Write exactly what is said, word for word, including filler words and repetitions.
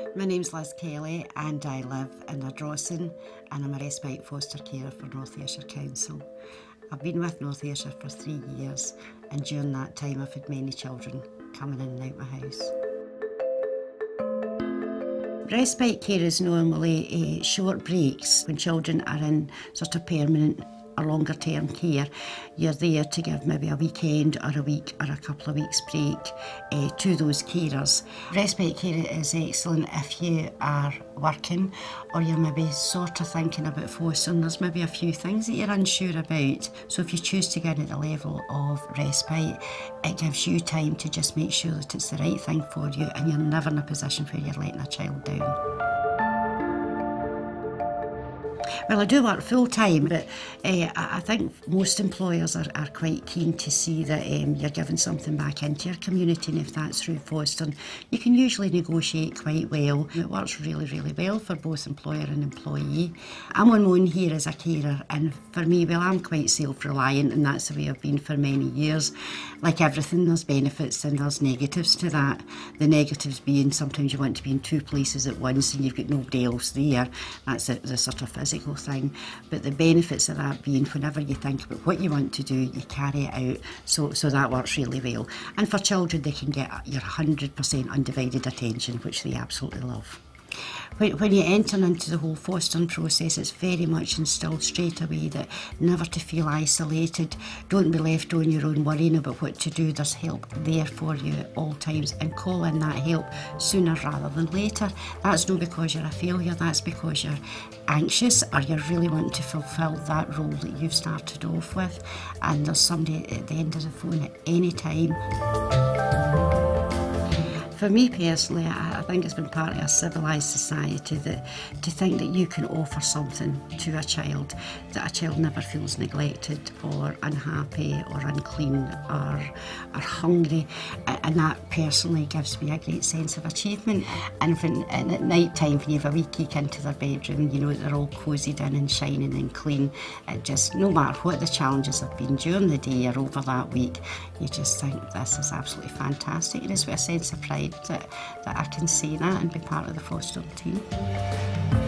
My name's Liz Kelly and I live in Ardrossan and I'm a respite foster carer for North Ayrshire Council. I've been with North Ayrshire for three years and during that time I've had many children coming in and out my house. Respite care is normally uh, short breaks when children are in sort of permanent or longer term care. You're there to give maybe a weekend or a week or a couple of weeks break uh, to those carers. Respite care is excellent if you are working or you're maybe sort of thinking about fostering. There's maybe a few things that you're unsure about. So if you choose to go in at the level of respite, it gives you time to just make sure that it's the right thing for you and you're never in a position where you're letting a child down. Well, I do work full-time, but uh, I think most employers are, are quite keen to see that um, you're giving something back into your community, and if that's through fostering, you can usually negotiate quite well. It works really, really well for both employer and employee. I'm on my own here as a carer, and for me, well, I'm quite self-reliant, and that's the way I've been for many years. Like everything, there's benefits and there's negatives to that. The negatives being sometimes you want to be in two places at once and you've got nobody else there. That's the, the sort of physical thing. But the benefits of that being whenever you think about what you want to do, you carry it out. So, so that works really well. And for children, they can get your one hundred percent undivided attention, which they absolutely love. When you enter into the whole fostering process, it's very much instilled straight away that never to feel isolated, don't be left on your own worrying about what to do. There's help there for you at all times, and call in that help sooner rather than later. That's not because you're a failure, that's because you're anxious or you're really wanting to fulfil that role that you've started off with, and there's somebody at the end of the phone at any time. For me personally, I think it's been part of a civilised society that to think that you can offer something to a child, that a child never feels neglected or unhappy or unclean or, or hungry, and that personally gives me a great sense of achievement. And, when, and at night time, when you have a wee peek into their bedroom, you know they're all cosied in and shining and clean. It just, no matter what the challenges have been during the day or over that week, you just think this is absolutely fantastic. It is with a sense of pride That, that I can see that and be part of the fostering team.